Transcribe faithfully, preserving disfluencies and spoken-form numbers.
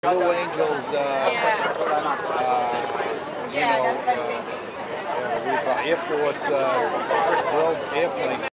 Blue Angels, uh, uh, you know, uh, uh, if there was uh, drilled airplanes.